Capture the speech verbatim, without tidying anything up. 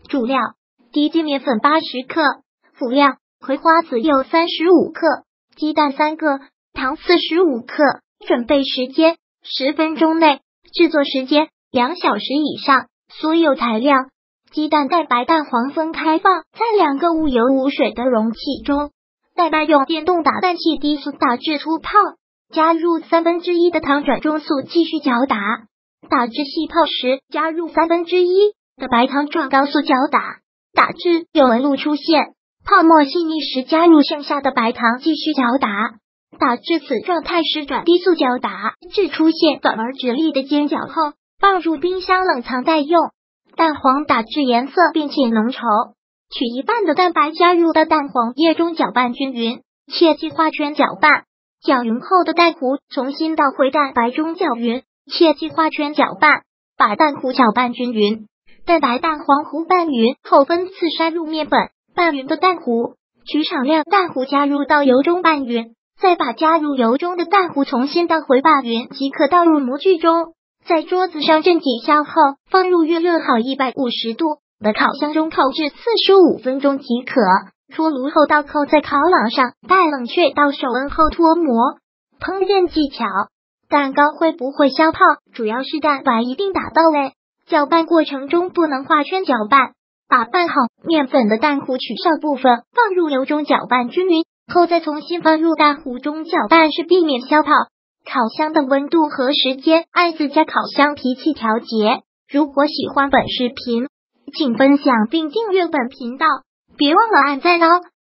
主料：低筋面粉八十克，辅料：葵花籽油三十五克，鸡蛋三个，糖四十五克。准备时间：十分钟内。制作时间：两小时以上。所有材料：鸡蛋、蛋白、蛋黄分开放在两个无油无水的容器中，蛋白用电动打蛋器低速打至粗泡，加入三分之一的糖转中速继续搅打，打至细泡时加入三分之一的白糖转高速搅打，打至有纹路出现、泡沫细腻时加入剩下的白糖继续搅打，打至此状态时转低速搅打至出现短而直立的尖角后，放入冰箱冷藏待用。蛋黄打至颜色并且浓稠，取一半的蛋白加入到蛋黄液中搅拌均匀，切忌画圈搅拌。搅匀后的蛋糊重新倒回蛋白中搅匀，切忌画圈搅拌，把蛋糊搅拌均匀。蛋白蛋黄糊拌匀后分次筛入面粉，拌匀的蛋糊取少量蛋糊加入到油中拌匀，再把加入油中的蛋糊重新倒回拌匀即可倒入模具中。在桌子上镇几下后，放入预热好一百五十度的烤箱中烤至四十五分钟即可。出炉后倒扣在烤网上，待冷却到手温后脱模。烹饪技巧：蛋糕会不会消泡，主要是蛋白一定打到位。搅拌过程中不能画圈搅拌，把拌好面粉的蛋糊取少部分放入油中搅拌均匀后，再重新放入蛋糊中搅拌，是避免消泡。烤箱的温度和时间按自家烤箱脾气调节。如果喜欢本视频，请分享并订阅本频道，别忘了按赞哦。